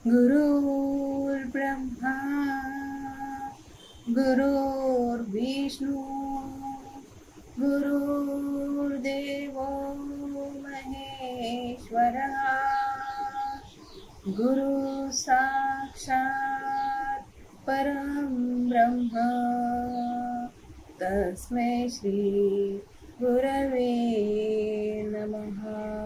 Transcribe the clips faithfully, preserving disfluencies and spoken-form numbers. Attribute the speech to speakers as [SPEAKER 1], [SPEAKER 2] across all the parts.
[SPEAKER 1] गुरुर्ब्रह्मा गुरुर्विष्णु गुरुर्देवो महेश्वरः गुरु साक्षात् परं ब्रह्म तस्मै श्री गुरवे नमः।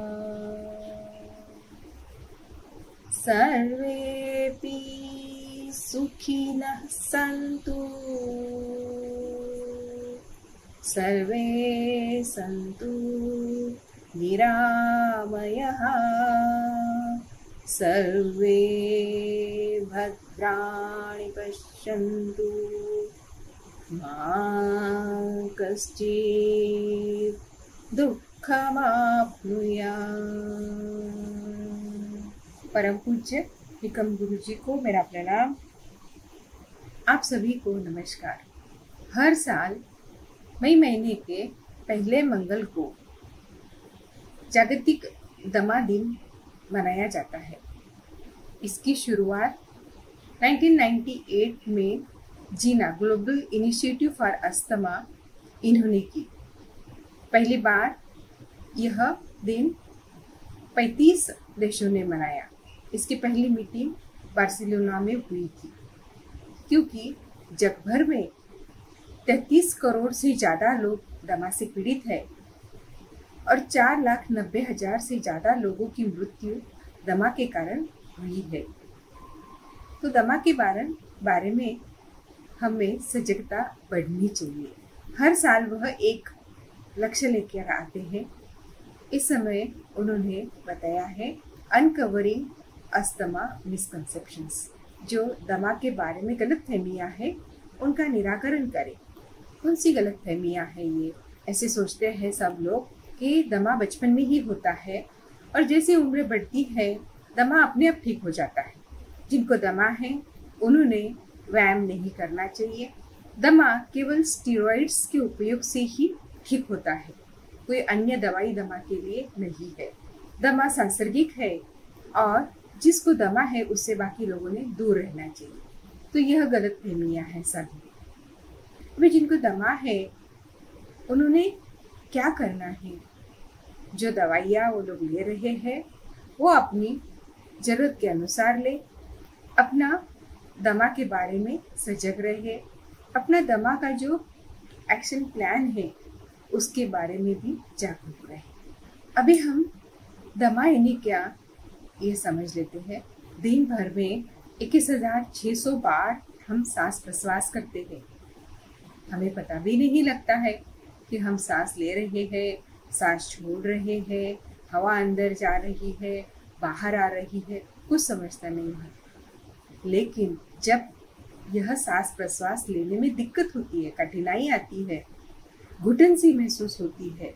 [SPEAKER 1] सर्वेपि सुखिनः सन्तु सर्वे सन्तु निरामयः सर्वे भद्राणि पश्यन्तु मा कश्चित् दुःखमाप्नुयात्। परम पूज्य विक्रम गुरु जी को मेरा प्रणाम। आप सभी को नमस्कार। हर साल मई महीने के पहले मंगल को जागतिक दमा दिन मनाया जाता है। इसकी शुरुआत उन्नीस सौ अट्ठानवे में GINA global initiative for asthma इन्होंने की। पहली बार यह दिन पैंतीस देशों ने मनाया। इसकी पहली मीटिंग बार्सिलोना में हुई थी, क्योंकि जग भर में तैंतीस करोड़ से ज़्यादा लोग दमा से पीड़ित है और चार लाख नब्बे हजार से ज़्यादा लोगों की मृत्यु दमा के कारण हुई है। तो दमा के बारे बारे में हमें सजगता बढ़नी चाहिए। हर साल वह एक लक्ष्य लेकर आते हैं। इस समय उन्होंने बताया है अनकवरिंग अस्थमा मिसकंसेप्शंस, जो दमा के बारे में गलतफहमियां हैं उनका निराकरण करें। कौन सी गलतफहमियां हैं ये? ऐसे सोचते हैं सब लोग कि दमा बचपन में ही होता है और जैसे उम्र बढ़ती है दमा अपने आप ठीक हो जाता है। जिनको दमा है उन्होंने व्यायाम नहीं करना चाहिए। दमा केवल स्टीरॉइड्स के उपयोग से ही ठीक होता है, कोई अन्य दवाई दमा के लिए नहीं है। दमा सांसर्गिक है और जिसको दमा है उससे बाकी लोगों ने दूर रहना चाहिए। तो यह गलतफहमियां हैं सभी। अभी जिनको दमा है उन्होंने क्या करना है? जो दवाइयाँ वो लोग ले रहे हैं वो अपनी जरूरत के अनुसार ले। अपना दमा के बारे में सजग रहे। अपना दमा का जो एक्शन प्लान है उसके बारे में भी जागरूक रहे। अभी हम दमा यानी क्या ये समझ लेते हैं। दिन भर में इक्कीस हजार छः सौ बार हम सांस प्रश्वास करते हैं। हमें पता भी नहीं लगता है कि हम सांस ले रहे हैं, सांस छोड़ रहे हैं, हवा अंदर जा रही है, बाहर आ रही है, कुछ समझता नहीं है। लेकिन जब यह सांस प्रश्वास लेने में दिक्कत होती है, कठिनाई आती है, घुटन सी महसूस होती है,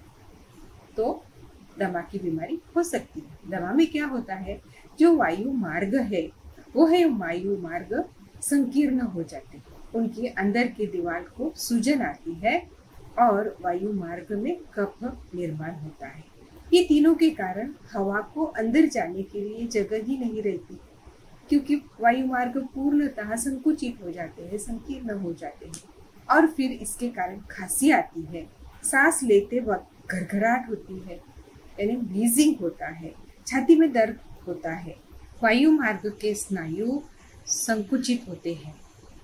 [SPEAKER 1] तो दमा की बीमारी हो सकती है। दमा में क्या होता है? जो वायु मार्ग है वो है वायु मार्ग संकीर्ण हो जाते हैं। उनके अंदर के दीवार को सूजन आती है और वायु मार्ग में कफ निर्माण होता है। ये तीनों के कारण हवा को अंदर जाने के लिए जगह ही नहीं रहती, क्योंकि वायु मार्ग पूर्णतः संकुचित हो जाते हैं, संकीर्ण हो जाते हैं और फिर इसके कारण खांसी आती है। सांस लेते वक्त घरघराहट होती है, यानी व्हीजिंग होता है, छाती में दर्द होता है। वायु मार्ग के स्नायु संकुचित होते हैं।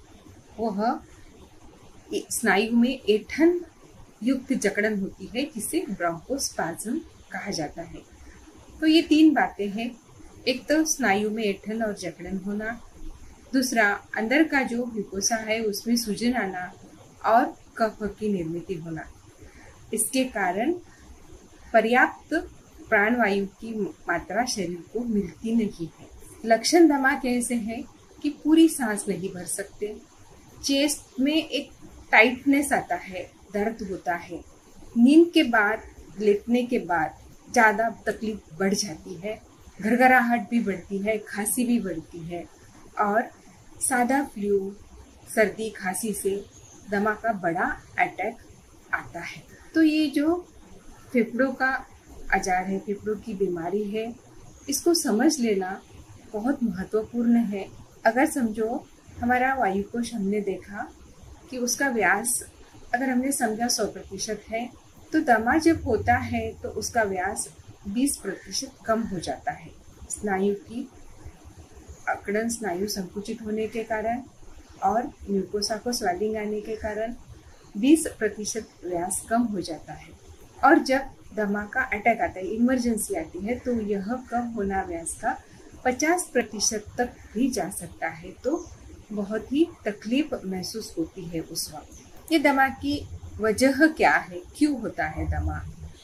[SPEAKER 1] वह स्नायु में ऐंठन युक्त जकड़न होती है जिसे ब्रोंकोस्पाज्म कहा जाता है। तो ये तीन बातें हैं। एक तो स्नायु में ऐंठन और जकड़न होना, दूसरा अंदर का जो म्यूकोसा है उसमें सूजन आना और कफ की निर्मित होना। इसके कारण पर्याप्त प्राणवायु की मात्रा शरीर को मिलती नहीं है। लक्षण दमा कैसे हैं कि पूरी सांस नहीं भर सकते, चेस्ट में एक टाइटनेस आता है, दर्द होता है, नींद के बाद लेटने के बाद ज़्यादा तकलीफ बढ़ जाती है, घरघराहट भी बढ़ती है, खांसी भी बढ़ती है और सादा फ्लू, सर्दी खांसी से दमा का बड़ा अटैक आता है। तो ये जो फेफड़ों का आजार है, फेफड़ों की बीमारी है, इसको समझ लेना बहुत महत्वपूर्ण है। अगर समझो हमारा वायुकोश हमने देखा कि उसका व्यास अगर हमने समझा सौ प्रतिशत है, तो दमा जब होता है तो उसका व्यास बीस प्रतिशत कम हो जाता है। स्नायु की अकड़न, स्नायु संकुचित होने के कारण और म्यूकोसा को स्वेलिंग आने के कारण बीस प्रतिशत व्यास कम हो जाता है। और जब दमा का अटैक आता है, इमरजेंसी आती है, तो यह कम होना व्यास का पचास प्रतिशत तक भी जा सकता है। तो बहुत ही तकलीफ महसूस होती है उस वक्त। ये दमा की वजह क्या है, क्यों होता है दमा?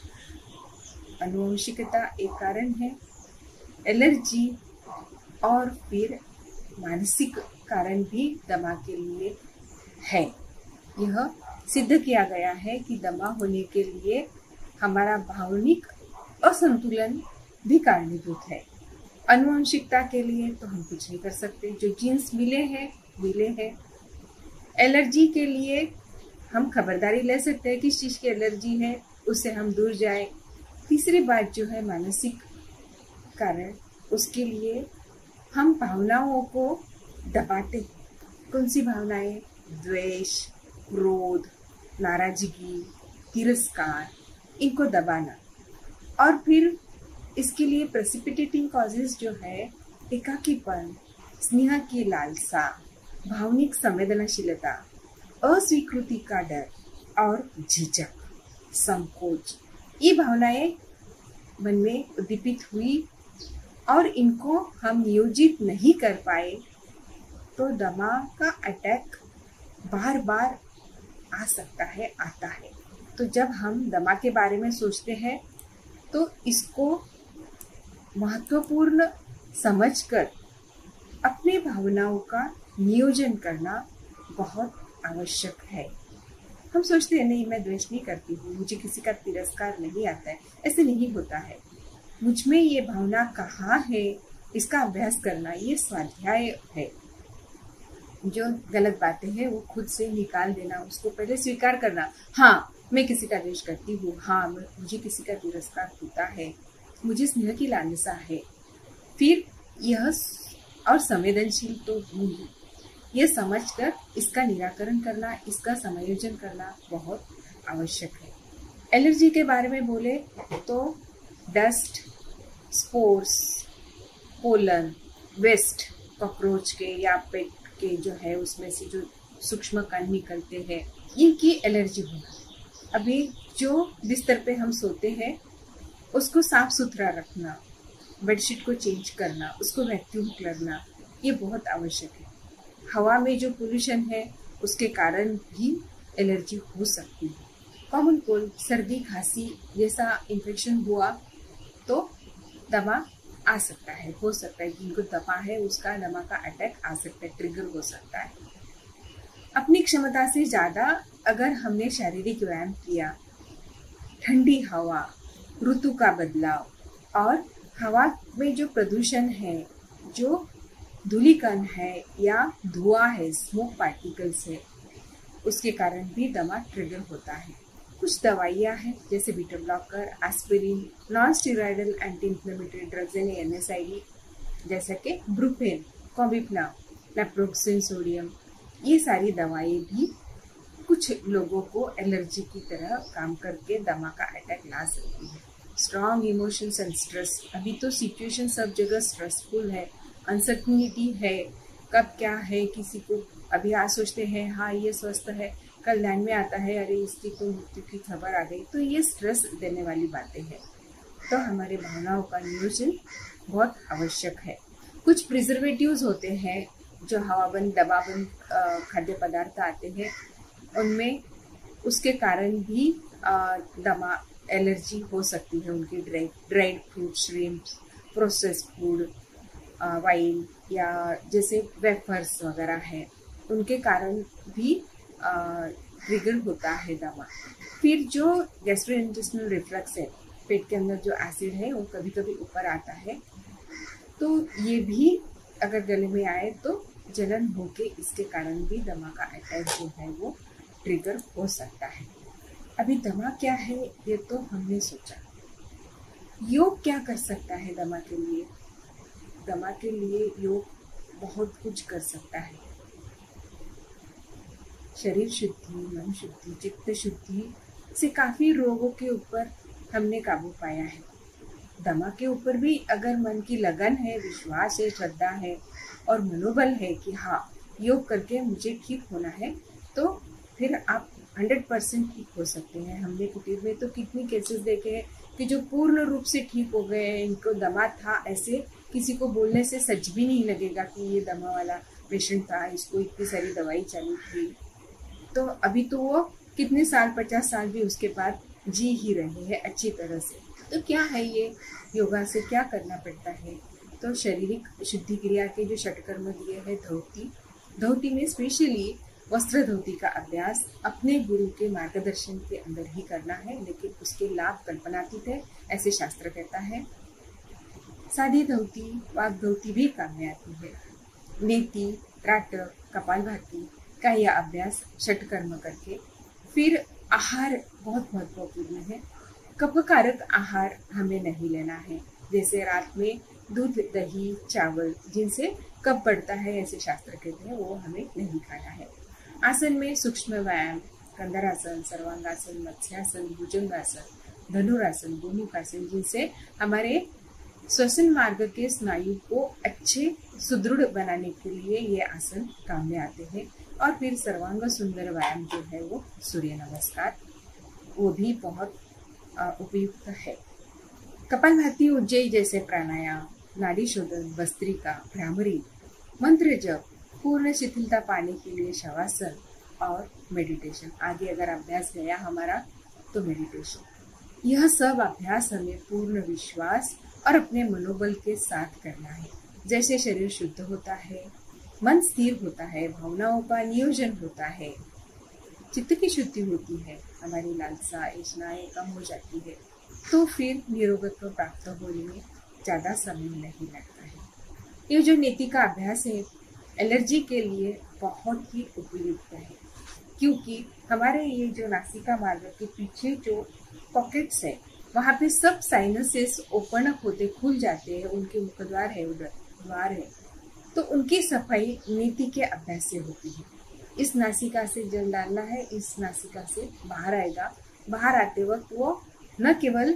[SPEAKER 1] आनुवंशिकता एक कारण है, एलर्जी और फिर मानसिक कारण भी दमा के लिए है। यह सिद्ध किया गया है कि दमा होने के लिए हमारा भावनिक असंतुलन भी कारणीभूत है। आनुवंशिकता के लिए तो हम कुछ नहीं कर सकते, जो जीन्स मिले हैं मिले हैं। एलर्जी के लिए हम खबरदारी ले सकते हैं किस चीज़ की एलर्जी है, उससे हम दूर जाए। तीसरी बात जो है मानसिक कारण, उसके लिए हम भावनाओं को दबाते हैं। कौन सी भावनाएं? द्वेष, क्रोध, नाराजगी, तिरस्कार, इनको दबाना। और फिर इसके लिए प्रेसिपिटेटिंग कॉजेज जो है एकाकीपन, स्नेह की लालसा, भावनिक संवेदनशीलता, अस्वीकृति का डर और झिझक, संकोच। ये भावनाएं मन में उद्दीपित हुई और इनको हम नियोजित नहीं कर पाए तो दमा का अटैक बार बार आ सकता है, आता है। तो जब हम दमा के बारे में सोचते हैं तो इसको महत्वपूर्ण समझकर अपनी भावनाओं का नियोजन करना बहुत आवश्यक है। हम सोचते हैं नहीं, मैं द्वेष नहीं करती हूँ, मुझे किसी का तिरस्कार नहीं आता है। ऐसे नहीं होता है। मुझ में ये भावना कहाँ है, इसका अभ्यास करना, ये स्वाध्याय है। जो गलत बातें हैं वो खुद से निकाल देना, उसको पहले स्वीकार करना। हाँ, मैं किसी का द्वेष करती हूँ, हाँ मुझे किसी का तिरस्कार होता है, मुझे स्नेह की लालसा है। फिर यह और संवेदनशील तो हूँ ही, यह समझकर इसका निराकरण करना, इसका समायोजन करना बहुत आवश्यक है। एलर्जी के बारे में बोले तो dust, spores, pollen, waste, cockroach के या पेट के जो है उसमें से जो सूक्ष्म कण निकलते हैं, इनकी एलर्जी होना। अभी जो बिस्तर पे हम सोते हैं उसको साफ सुथरा रखना, बेडशीट को चेंज करना, उसको वैक्यूम करना, ये बहुत आवश्यक है। हवा में जो पोल्यूशन है उसके कारण भी एलर्जी हो सकती है। कॉमन कोल्ड, सर्दी खांसी जैसा इन्फेक्शन हुआ तो दमा आ सकता है, हो सकता है। जिनको दमा है उसका दमा का अटैक आ सकता है, ट्रिगर हो सकता है। अपनी क्षमता से ज़्यादा अगर हमने शारीरिक व्यायाम किया, ठंडी हवा, ऋतु का बदलाव और हवा में जो प्रदूषण है, जो धूलिकण है या धुआं है, स्मोक पार्टिकल्स है, उसके कारण भी दमा ट्रिगर होता है। कुछ दवाइयाँ हैं जैसे beta blocker, aspirin, non steroidal anti inflammatory drugs यानी एन एस आई डी, जैसे कि ब्रुफेन, कॉबिप्लाम, नेप्रोक्सिन सोडियम, ये सारी दवाएं भी कुछ लोगों को एलर्जी की तरह काम करके दमा का अटैक ला सकती है। स्ट्रॉन्ग इमोशंस एंड स्ट्रेस, अभी तो सिचुएशन सब जगह स्ट्रेसफुल है, अनसर्टनिटी है, कब क्या है किसी को। अभी आज सोचते हैं हाँ ये स्वस्थ है, कल ध्यान में आता है अरे इसकी तो मृत्यु की खबर आ गई। तो ये स्ट्रेस देने वाली बातें हैं। तो हमारे भावनाओं का नियोजन बहुत आवश्यक है। कुछ प्रिजर्वेटिव्स होते हैं जो हवाबंद, दबाबंद खाद्य पदार्थ आते हैं, उनमें उसके कारण भी दमा एलर्जी हो सकती है। उनकी dried dried fruit, shrimps, processed food, wine या जैसे वेफर्स वगैरह है, उनके कारण भी ट्रिगर होता है दमा। फिर जो गैस्ट्रोइंटेस्टिनल रिफ्लक्स है, पेट के अंदर जो एसिड है वो कभी कभी ऊपर आता है, तो ये भी अगर गले में आए तो जलन होके इसके कारण भी दमा का अटैक जो है वो ट्रिगर हो सकता है। अभी दमा क्या है ये तो हमने सोचा। योग क्या कर सकता है दमा के लिए? दमा के लिए योग बहुत कुछ कर सकता है। शरीर शुद्धि, मन शुद्धि, चित्त शुद्धि से काफी रोगों के ऊपर हमने काबू पाया है। दमा के ऊपर भी अगर मन की लगन है, विश्वास है, श्रद्धा है और मनोबल है कि हाँ योग करके मुझे ठीक होना है, तो फिर आप हंड्रेड परसेंट ठीक हो सकते हैं। हमने कुटीर में तो कितनी केसेस देखे हैं कि जो पूर्ण रूप से ठीक हो गए हैं, इनको दमा था, ऐसे किसी को बोलने से सच भी नहीं लगेगा कि ये दमा वाला पेशेंट था, इसको इतनी सारी दवाई चालू थी। तो अभी तो वो कितने साल, पचास साल भी उसके बाद जी ही रहे हैं अच्छी तरह से। तो क्या है ये योगा से क्या करना पड़ता है? तो शारीरिक शुद्धि क्रिया के जो षटकर्म दिए हैं, धौती धौती में स्पेशली वस्त्र धौती का अभ्यास अपने गुरु के मार्गदर्शन के अंदर ही करना है, लेकिन उसके लाभ कल्पनातीत है, ऐसे शास्त्र कहता है। सादी धौती, वाग धौती भी काम में आती है। नेति, त्राटक, कपालभाति का यह अभ्यास षटकर्म करके फिर आहार बहुत महत्वपूर्ण है। कफकारक आहार हमें नहीं लेना है, जैसे रात में दूध, दही, चावल जिनसे कफ बढ़ता है, ऐसे शास्त्र कहते हैं, वो हमें नहीं खाना है। आसन में सूक्ष्म व्यायाम, कंदरासन, सर्वांगासन, मत्स्यासन, भुजंगासन, धनुरासन, गोमुखासन जिनसे हमारे श्वसन मार्ग के स्नायु को अच्छे सुदृढ़ बनाने के लिए ये आसन काम में आते हैं। और फिर सर्वांग सुंदर व्यायाम जो है वो सूर्य नमस्कार, वो भी बहुत उपयुक्त है। कपालभाति, उज्जयी जैसे प्राणायाम, नाड़ी शोधन, भस्त्रिका, भ्रामरी, मंत्र जप, पूर्ण शिथिलता पाने के लिए शवासन और मेडिटेशन। आगे अगर अभ्यास गया हमारा तो मेडिटेशन। यह सब अभ्यास हमें पूर्ण विश्वास और अपने मनोबल के साथ करना है। जैसे शरीर शुद्ध होता है, मन स्थिर होता है, भावनाओं का नियोजन होता है, चित्त की शुद्धि होती है, हमारी लालसा, इच्छाएं कम हो जाती है, तो फिर निरोगत्व प्राप्त होने में ज्यादा समय नहीं लगता है। ये जो नेति का अभ्यास है एलर्जी के लिए बहुत ही उपयुक्त है, क्योंकि हमारे ये जो नासिका मार्ग के पीछे जो पॉकेट्स है वहाँ पे सब साइनसेस ओपन अप होते, खुल जाते हैं, उनके मुखद्वार है, उधर द्वार है, तो उनकी सफाई नेति के अभ्यास से होती है। इस नासिका से जल डालना है, इस नासिका से बाहर आएगा। बाहर आते वक्त वो न केवल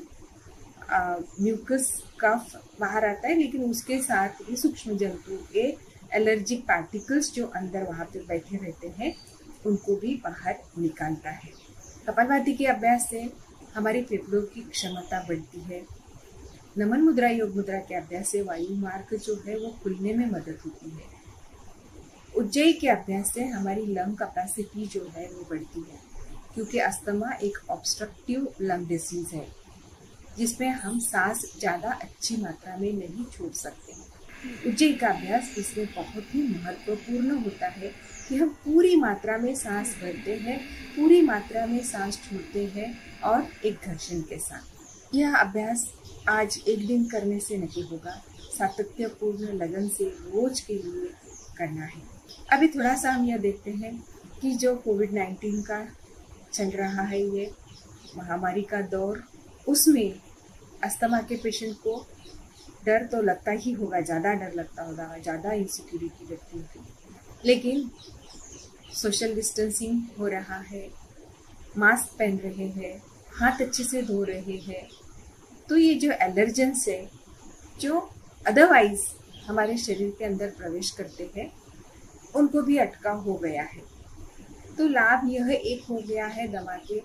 [SPEAKER 1] म्यूकस कफ बाहर आता है, लेकिन उसके साथ ही सूक्ष्म जंतु के एलर्जिक पार्टिकल्स जो अंदर वहाँ पे बैठे रहते हैं उनको भी बाहर निकालता है। कपालभाति के अभ्यास से हमारी फेफड़ों की क्षमता बढ़ती है। नमन मुद्रा, योग मुद्रा के अभ्यास से वायु मार्ग जो है वो खुलने में मदद होती है। उज्जयी के अभ्यास से हमारी लंग कैपेसिटी जो है वो बढ़ती है, क्योंकि अस्थमा एक ऑब्स्ट्रक्टिव लंग डिसीज है जिसमें हम सांस ज्यादा अच्छी मात्रा में नहीं छोड़ सकते। उज्जयी का अभ्यास इसमें बहुत ही महत्वपूर्ण होता है कि हम पूरी मात्रा में सांस भरते हैं, पूरी मात्रा में सांस छोड़ते हैं और एक घर्षण के साथ। यह अभ्यास आज एक दिन करने से नहीं होगा, सातत्यपूर्ण लगन से रोज के लिए करना है। अभी थोड़ा सा हम यह देखते हैं कि जो कोविड नाइन्टीन का चल रहा है, ये महामारी का दौर, उसमें अस्थमा के पेशेंट को डर तो लगता ही होगा, ज़्यादा डर लगता होगा, ज़्यादा इनसिक्योरिटी लगती होगी, लेकिन सोशल डिस्टेंसिंग हो रहा है, मास्क पहन रहे हैं, हाथ अच्छे से धो रहे हैं, तो ये जो एलर्जेंस है जो अदरवाइज हमारे शरीर के अंदर प्रवेश करते हैं उनको भी अटकाव हो गया है। तो लाभ यह एक हो गया है दमा के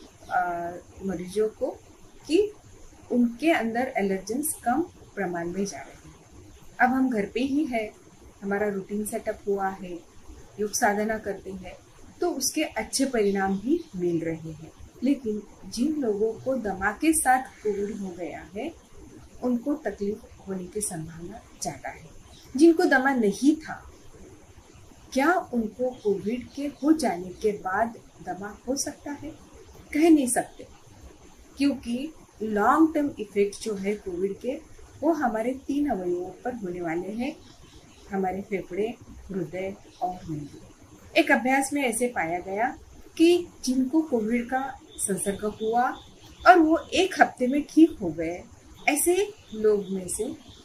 [SPEAKER 1] मरीजों को कि उनके अंदर एलर्जेंस कम प्रमाण में जा रहे हैं। अब हम घर पे ही है, हमारा रूटीन सेटअप हुआ है, योग साधना करते हैं, तो उसके अच्छे परिणाम भी मिल रहे हैं। लेकिन जिन लोगों को दमा के साथ कोविड हो गया है उनको तकलीफ होने की संभावना ज़्यादा है। जिनको दमा नहीं था, क्या उनको कोविड के हो जाने के बाद दमा हो सकता है? कह नहीं सकते, क्योंकि लॉन्ग टर्म इफेक्ट जो है कोविड के वो हमारे तीन अवयवों पर होने वाले हैं, हमारे फेफड़े, हृदय और नींद। एक अभ्यास में ऐसे पाया गया कि जिनको कोविड का संसर्ग हुआ और वो एक हफ्ते में ठीक हो गए, ऐसे लोग में से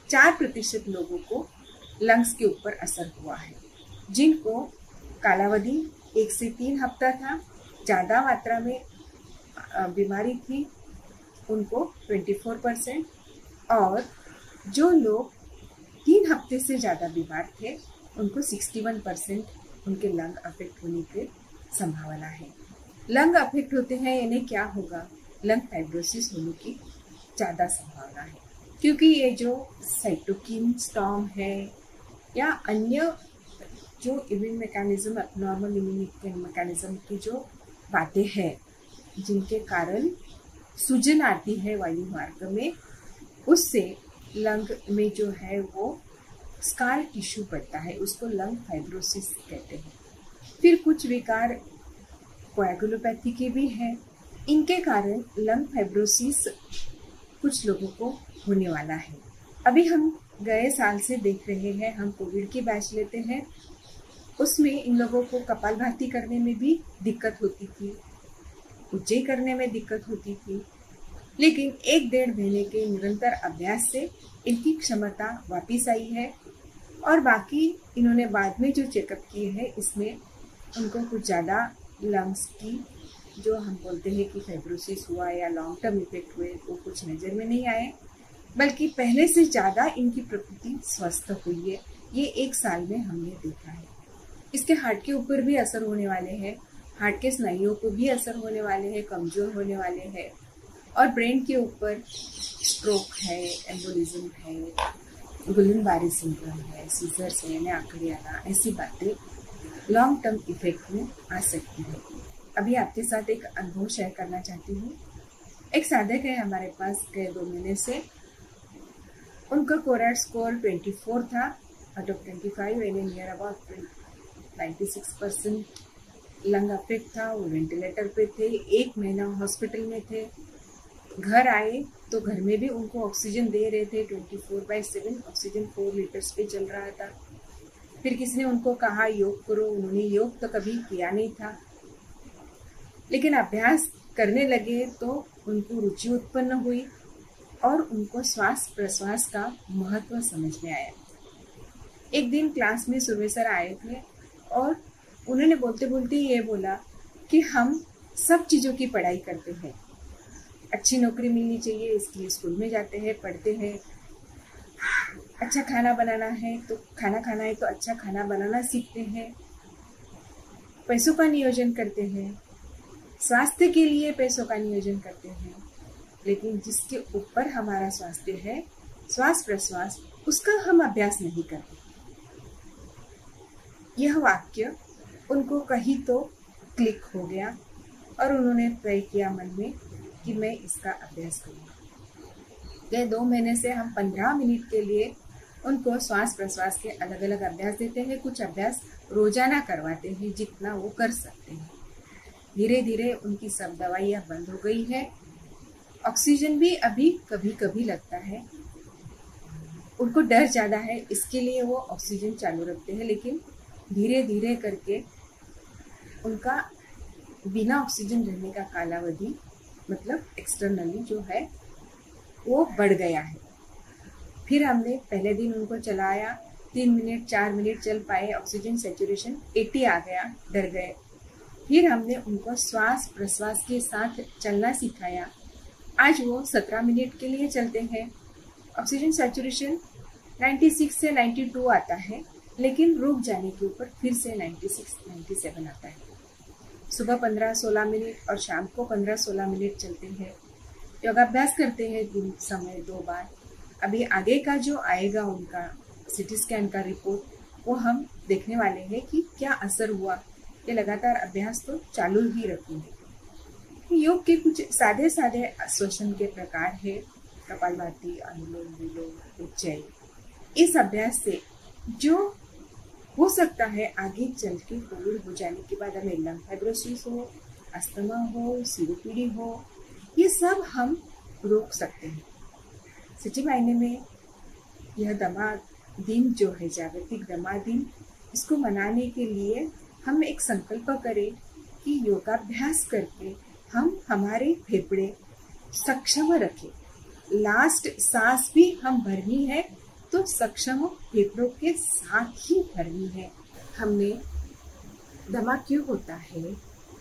[SPEAKER 1] चार प्रतिशत लोगों को लंग्स के ऊपर असर हुआ है, जिनको कालावधि एक से तीन हफ्ता था, ज़्यादा मात्रा में बीमारी थी उनको चौबीस परसेंट, और जो लोग तीन हफ्ते से ज़्यादा बीमार थे उनको इकसठ परसेंट उनके लंग अफेक्ट होने की संभावना है। लंग अफेक्ट होते हैं यानी क्या होगा, लंग फाइब्रोसिस होने की ज़्यादा संभावना है, क्योंकि ये जो साइटोकिन स्टॉर्म है या अन्य जो immune mechanism, abnormal immune mechanism की जो बातें हैं जिनके कारण सूजन आती है वायु मार्ग में, उससे लंग में जो है वो स्कार टिश्यू पड़ता है, उसको लंग फाइब्रोसिस कहते हैं। फिर कुछ विकार कोएगुलोपैथी के भी हैं, इनके कारण लंग फाइब्रोसिस कुछ लोगों को होने वाला है। अभी हम गए साल से देख रहे हैं, हम कोविड की बैच लेते हैं, उसमें इन लोगों को कपालभाति करने में भी दिक्कत होती थी, उज्जै करने में दिक्कत होती थी, लेकिन एक डेढ़ महीने के निरंतर अभ्यास से इनकी क्षमता वापस आई है। और बाकी इन्होंने बाद में जो चेकअप किए हैं इसमें उनको कुछ ज़्यादा लंग्स की जो हम बोलते हैं कि फाइब्रोसिस हुआ या लॉन्ग टर्म इफेक्ट हुए वो कुछ नज़र में नहीं आए, बल्कि पहले से ज़्यादा इनकी प्रकृति स्वस्थ हुई है। ये एक साल में हमने देखा है। इसके हार्ट के ऊपर भी असर होने वाले हैं, हार्ट के स्नायुओं को भी असर होने वाले हैं, कमज़ोर होने वाले हैं, और ब्रेन के ऊपर स्ट्रोक है, एम्बोलिज्म है, गुलन-बारी सिंड्रोम है, सीजर्स है, यानी आंकड़े आना, ऐसी बातें लॉन्ग टर्म इफेक्ट में आ सकती है। अभी आपके साथ एक अनुभव शेयर करना चाहती हूँ। एक साधक है हमारे पास, गए दो महीने से उनका कोरैट स्कोर चौबीस था आउट ऑफ पच्चीस, यानी नियर अबाउट छियानवे परसेंट लंग अफेक्ट था। वो वेंटिलेटर पे थे, एक महीना हॉस्पिटल में थे। घर आए तो घर में भी उनको ऑक्सीजन दे रहे थे, चौबीस बाई सात ऑक्सीजन चार लीटर्स पे चल रहा था। फिर किसी ने उनको कहा योग करो, उन्होंने योग तो कभी किया नहीं था, लेकिन अभ्यास करने लगे तो उनको रुचि उत्पन्न हुई और उनको श्वास प्रश्वास का महत्व समझ में आया। एक दिन क्लास में सुरवे सर आए थे और उन्होंने बोलते बोलते ये बोला कि हम सब चीज़ों की पढ़ाई करते हैं, अच्छी नौकरी मिलनी चाहिए इसके लिए स्कूल में जाते हैं, पढ़ते हैं, अच्छा खाना बनाना है तो खाना खाना है तो अच्छा खाना बनाना सीखते हैं, पैसों का नियोजन करते हैं, स्वास्थ्य के लिए पैसों का नियोजन करते हैं, लेकिन जिसके ऊपर हमारा स्वास्थ्य है, श्वास प्रश्वास, उसका हम अभ्यास नहीं करते। यह वाक्य उनको कहीं तो क्लिक हो गया और उन्होंने तय किया मन में कि मैं इसका अभ्यास करूँगा। गए दो महीने से हम पंद्रह मिनट के लिए उनको श्वास प्रश्वास के अलग अलग अभ्यास देते हैं, कुछ अभ्यास रोजाना करवाते हैं जितना वो कर सकते हैं। धीरे धीरे उनकी सब दवाइयाँ बंद हो गई है, ऑक्सीजन भी अभी कभी कभी लगता है, उनको डर ज़्यादा है इसके लिए वो ऑक्सीजन चालू रखते हैं, लेकिन धीरे धीरे करके उनका बिना ऑक्सीजन रहने का कालावधि मतलब एक्सटर्नली जो है वो बढ़ गया है। फिर हमने पहले दिन उनको चलाया, तीन मिनट चार मिनट चल पाए, ऑक्सीजन सैचुरेशन अस्सी आ गया, डर गए। फिर हमने उनको श्वास प्रश्वास के साथ चलना सिखाया, आज वो सत्रह मिनट के लिए चलते हैं, ऑक्सीजन सैचुरेशन छियानवे से बानवे आता है, लेकिन रुक जाने के ऊपर फिर से छियानवे सत्तानवे आता है। सुबह पंद्रह सोलह मिनट और शाम को पंद्रह सोलह मिनट चलते हैं, योगाभ्यास करते हैं दिन समय दो बार। अभी आगे का जो आएगा उनका सिटी स्कैन का रिपोर्ट वो हम देखने वाले हैं कि क्या असर हुआ। ये लगातार अभ्यास तो चालू ही रखेंगे। योग के कुछ सादे सादे श्वसन के प्रकार है, कपालभाति, अनुलोम विलोम, उज्जै। इस अभ्यास से जो हो सकता है आगे चल के कोविड हो जाने के बाद हमें लंग फाइब्रोसिस हो, अस्थमा हो, सीओपीडी हो, ये सब हम रोक सकते हैं। सच्चे मायने में यह दमा दिन जो है जागतिक दमा दिन, इसको मनाने के लिए हम एक संकल्प करें कि योगाभ्यास करके हम हमारे फेफड़े सक्षम रखें। लास्ट सांस भी हम भरनी है तो सक्षम फेफड़ों के साथ ही धर्मी है। हमने दमा क्यों होता है,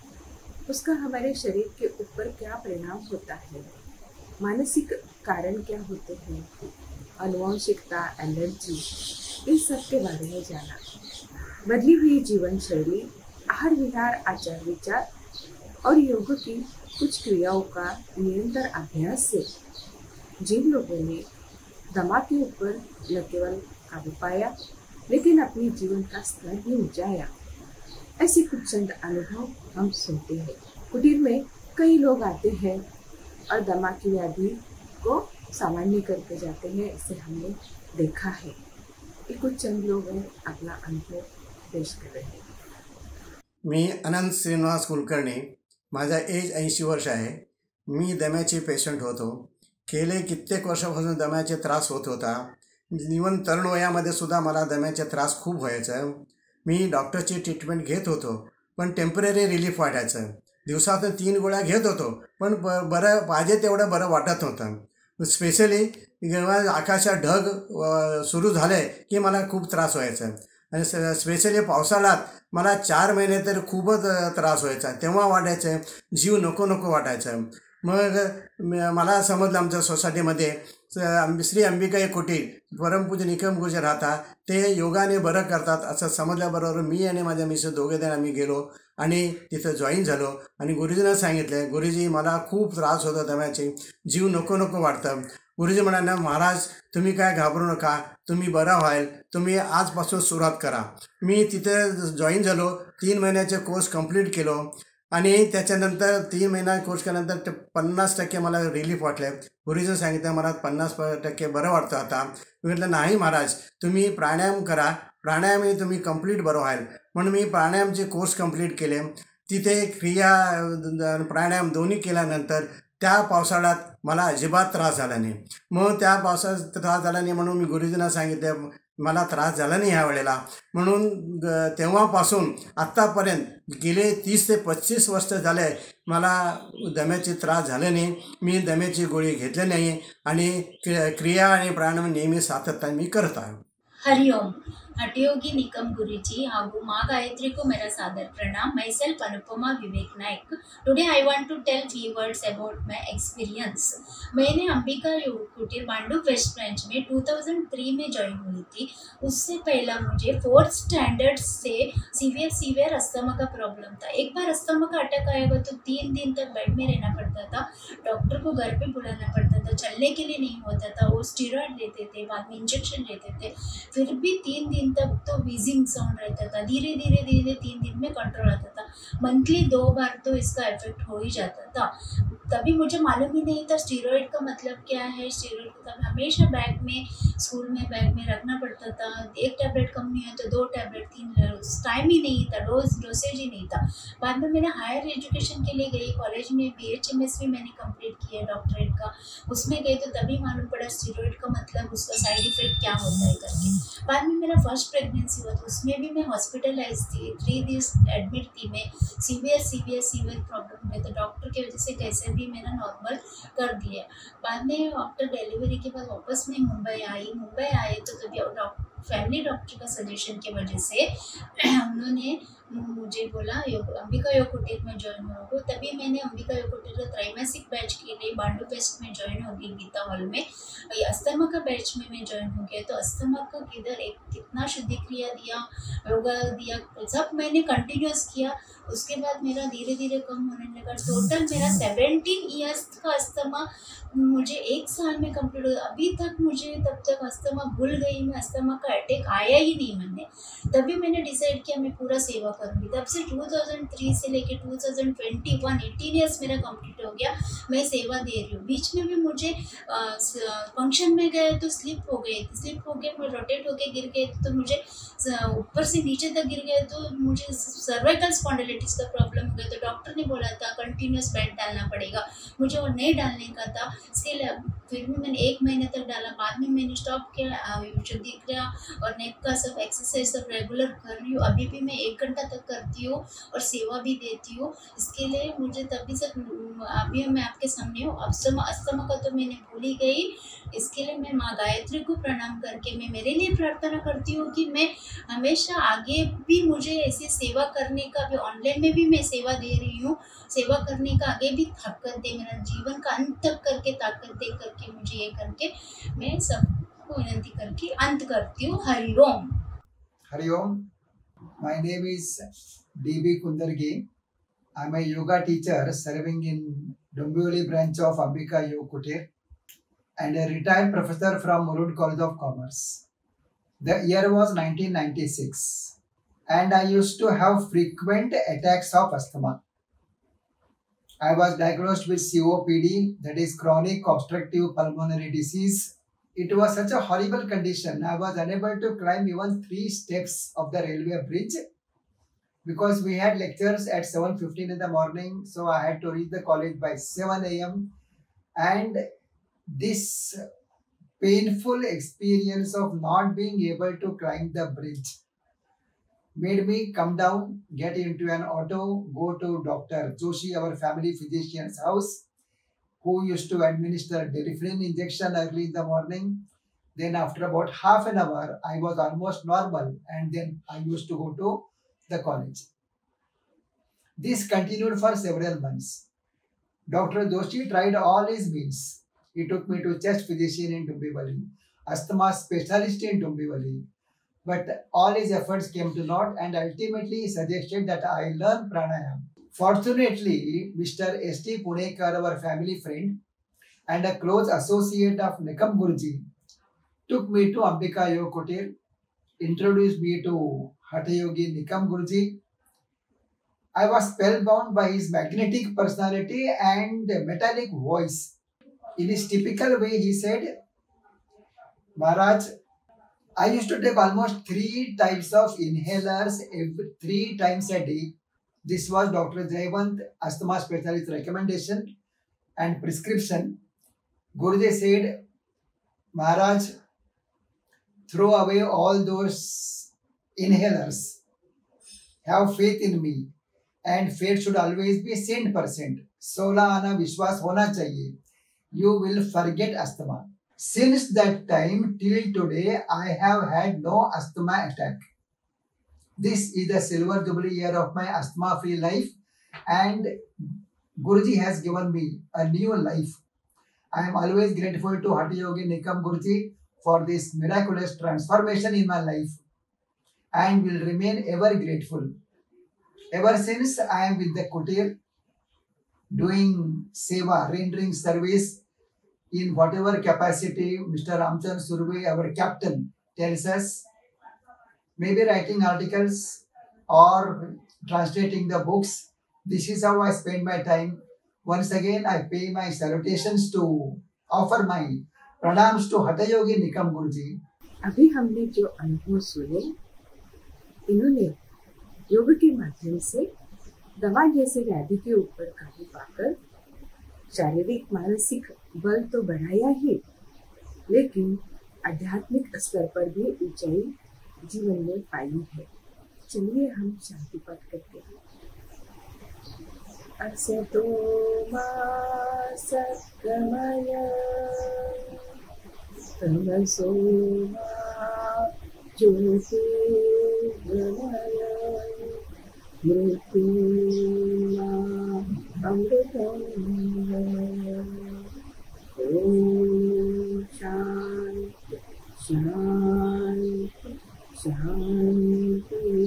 [SPEAKER 1] उसका हमारे शरीर के ऊपर क्या परिणाम होता है, मानसिक कारण क्या होते हैं, अनुवांशिकता, एलर्जी, इन सब के बारे में जाना। बदली हुई जीवन शैली, आहार विहार, आचार विचार और योग की कुछ क्रियाओं का निरंतर अभ्यास से जिन लोगों ने दमा के ऊपर न केवल काबू पाया लेकिन अपने जीवन का स्तर भी ऊंचाया, ऐसे कुछ चंद अनुभव हम सुनते हैं। कुटीर में कई लोग आते हैं और दमा की व्याधि को सामान्य करके जाते हैं, इसे हमने देखा है। ये कुछ चंद लोग हैं अपना अनुभव पेश कर रहे हैं।
[SPEAKER 2] मी अनंत श्रीनिवास कुलकर्णी, माझा एज ऐंशी वर्ष आहे। मी दम्याचे पेशंट होतो। गेले कित्येक वर्षापासून दम्याचे त्रास होत होता। इवन तरुण वयामध्ये सुद्धा मला दम्याचे त्रास खूप व्हायचा। मी डॉक्टरची ट्रीटमेंट घेत होतो, पण टेम्पररी रिलीफ वाटायचं। दिवसातून तीन गोळ्या घेत होतो, पण ब बरं पाहिजे तेवढं बरं वाटत नव्हतं। स्पेशली जेव्हा आकाशात ढग सुरू झाले की मला खूप त्रास व्हायचा आणि स्पेशली पावसाळ्यात मला चार महिने तर खूपच त्रास व्हायचा। तेव्हा वाटायचं जीव नको नको वाटायचं। मग मला समजलं आमच्या सोसायटीमध्ये श्री अंबिका कुटीर परमपूज्य निकम गुरुजी राहतात, ते योगाने बरं करतात असं समजल्याबरोबर मी आणि माझ्या मिसेस दोघे जण आम्ही गेलो आणि तिथं जॉईन झालो आणि गुरुजींना सांगितलं, गुरुजी मला खूप त्रास होतो दम्याचे, जीव नको नको वाटतं। गुरुजी म्हणाले, महाराज तुम्ही काय घाबरू नका, तुम्ही बरा व्हाल, तुम्ही आजपासून सुरुवात करा। मी तिथे जॉईन झालो, तीन महिन्याचे कोर्स कंप्लीट केलो आणि त्याच्यानंतर तीन महिना कोर्स केल्यानंतर पन्नास टक्के मला रिलीफ वाटले। गुरुजीने सांगितलं मला पन्नास टक्के बरं वाटतं आता। मी म्हटलं नाही महाराज, तुम्ही प्राणायाम करा, प्राणायामही तुम्ही कंप्लीट बरं व्हाल। म्हणून मी प्राणायामचे कोर्स कंप्लीट केले। तिथे क्रिया प्राणायाम दोन्ही केल्यानंतर त्या पावसाळ्यात मला अजिबात त्रास झाला नाही। मग त्या पावसाळ्यात त्रास झाला नाही म्हणून मी गुरुजींना सांगितलं मला त्रास झाला नाही ह्या वेळेला। म्हणून तेव्हापासून आत्तापर्यंत गेले तीस ते पस्तीस वर्ष झाले मला दम्याचे त्रास झाले नाही। मी दम्याची गोळी घेतली नाही आणि क्रिया आणि प्राणायाम नेहमी सातत्याने मी करत आहे।
[SPEAKER 3] हरिओम। हठयोगी निकम गुरुजी ಹಾಗೂ माँ गायत्री को मेरा सादर प्रणाम। My self Anupama Vivek Nayak. Today I want to tell few words about my experience. मैंने अंबिका योग कुटीर मांडू वेस्ट ब्रांच में दो हज़ार तीन में ज्वाइन हुई थी। उससे पहला मुझे फोर्थ स्टैंडर्ड से सीवियर सीवियर अस्थमा का प्रॉब्लम था। एक बार अस्थमा का अटैक आएगा तो तीन दिन तक बेड में रहना पड़ता था, डॉक्टर को घर पे बुलाना पड़ता था, चलने के लिए नहीं होता था। वो स्टीरॉयड देते थे, बाद में इंजेक्शन लेते थे, फिर भी तीन दिन तक तो वीजिंग साउंड रहता था। धीरे धीरे धीरे तीन दिन में कंट्रोल आता था। मंथली दो बार तो इसका इफेक्ट हो ही जाता था। तभी मुझे मालूम ही नहीं था स्टीरॉयड का मतलब क्या है। स्टीरॉयड को तब हमेशा बैग में, स्कूल में बैग में रखना पड़ता था। एक टैबलेट कम नहीं है तो दो टैबलेट, तीन, टाइम ही नहीं था, डोज डोसेज ही नहीं था। बाद में मैंने हायर एजुकेशन के लिए गई, कॉलेज में बी एच एम एस भी मैंने कंप्लीट किया डॉक्टरेट का। उसमें गई तो तभी मालूम पड़ा स्टीरॉयड का मतलब, उसका साइड इफेक्ट क्या होता है करके। बाद में मेरा फर्स्ट प्रेगनेंसी हुआ तो उसमें भी मैं हॉस्पिटलाइज थी, थ्री डेज एडमिट थी मैं। सीवियर सीवियर सीवियर प्रॉब्लम हुए तो डॉक्टर की वजह से कैसे भी मैंने नॉर्मल कर दिया। बाद में आफ्टर डिलीवरी के बाद वापस मैं मुंबई आई। मुंबई आए तो तभी डॉक्टर फैमिली डॉक्टर का सजेशन की वजह से उन्होंने मुझे बोला योग अंबिका योग कुटीर में ज्वाइन हो। तभी मैंने अंबिका योग कुटीर का त्रैमासिक बैच के लिए बांडू फेस्ट में ज्वाइन हो गई, गीता हॉल में। अस्थमा का बैच में मैं ज्वाइन हो गया तो अस्थमा का किधर एक कितना शुद्धि क्रिया दिया, योगा दिया, सब मैंने कंटिन्यूस किया। उसके बाद मेरा धीरे धीरे कम होने लगा। टोटल मेरा सेवेंटीन ईयर्स का अस्थमा मुझे एक साल में कंप्लीट हो गया। अभी तक मुझे तब तक अस्थमा भूल गई मैं, अस्थमा का अटैक आया ही नहीं मैंने। तभी मैंने डिसाइड किया मैं पूरा सेवा करूँगी। तब से दो हज़ार तीन से लेके दो हज़ार इक्कीस अठारह इयर्स मेरा कंप्लीट हो गया, मैं सेवा दे रही हूँ। बीच में भी मुझे फंक्शन में गए तो स्लिप हो गए स्लिप हो गए मैं रोटेट होके गिर गए तो मुझे ऊपर से नीचे तक गिर गए तो मुझे सर्वाइकल स्पॉन्डिलाइटिस का प्रॉब्लम हो गया। तो डॉक्टर ने बोला था कंटिन्यूस बेड डालना पड़ेगा, मुझे वो नहीं डालने का था। इसके लिए फिर भी मैंने एक महीने तक डाला, बाद में मैंने स्टॉप किया। शुद्धि क्रिया और नेक का सब एक्सरसाइज सब रेगुलर कर रही हूँ। अभी भी मैं एक घंटा तक करती हूँ और सेवा भी देती हूँ। इसके लिए मुझे तभी से अभी मैं आपके सामने हूँ। अस्थमा अस्थमा का तो मैंने भूल ही गई। इसके लिए मैं माँ गायत्री को प्रणाम करके मैं मेरे लिए प्रार्थना करती हूँ कि मैं हमेशा आगे भी मुझे ऐसी सेवा करने का, अभी ऑनलाइन में भी मैं सेवा दे रही हूँ, सेवा करने का आगे भी ताकत दे, मेरा जीवन का अंत तक करके ताकत दे करके मुझे ये करके मैं सबको विनती करके अंत करती हूँ। Hariom.
[SPEAKER 4] Hariom. My name is D B Kundargi. I am a yoga teacher serving in Dombivli branch of Ambika Yoga Kutir and a retired professor from Murud College of Commerce. The year was nineteen ninety-six and I used to have frequent attacks of asthma. I was diagnosed with C O P D, that is chronic obstructive pulmonary disease. It was such a horrible condition. I was unable to climb even three steps of the railway bridge because we had lectures at seven fifteen in the morning. So I had to reach the college by seven A M And this painful experience of not being able to climb the bridge made me come down, get into an auto, go to Doctor Joshi, our family physician's house, who used to administer Delifrin injection early in the morning. Then after about half an hour, I was almost normal and then I used to go to the college. This continued for several months. Doctor Joshi tried all his means. He took me to chest physician in Dombivli, asthma specialist in Dombivli. But all his efforts came to naught and ultimately he suggested that I learn pranayama. Fortunately, Mister S T Punekar, our family friend and a close associate of Nikam Guruji, took me to Ambika Yoga Kutir, introduced me to Hatha Yogi Nikam Guruji. I was spellbound by his magnetic personality and metallic voice. In his typical way, he said, Maharaj, I used to take almost three types of inhalers every three times a day. This was Doctor Jayavant, asthma specialist recommendation and prescription. Guruji said, Maharaj, throw away all those inhalers. Have faith in me. And faith should always be cent percent. Sola ana vishwas hona chahiye. You will forget asthma. Since that time till today, I have had no asthma attack. This is the silver jubilee year of my asthma-free life and Guruji has given me a new life. I am always grateful to Hatha Yogi Nikam Guruji for this miraculous transformation in my life and will remain ever grateful. Ever since I am with the Kutir, doing seva, rendering service in whatever capacity Mister Ramchandra Surve, our captain, tells us, maybe writing articles or translating the books. This is how I spend my time. Once again, I pay my salutations to, offer my pranams to Hatha Yogi Nikam Guruji.
[SPEAKER 1] अभी हमने जो अनुभव सुने, इन्होंने योग के माध्यम से दवा जैसे व्याधि के ऊपर काबू पाकर शारीरिक मानसिक बल तो बढ़ाया ही, लेकिन आध्यात्मिक स्तर पर भी ऊंचाई जीवन में पाई है। चलिए हम शांति पाठ करते हैं। असतो मा सद्गमय तमसो मा ज्योतिर्गमय मृत्युर्मा अमृतमय। ओम शांति शांति शांति।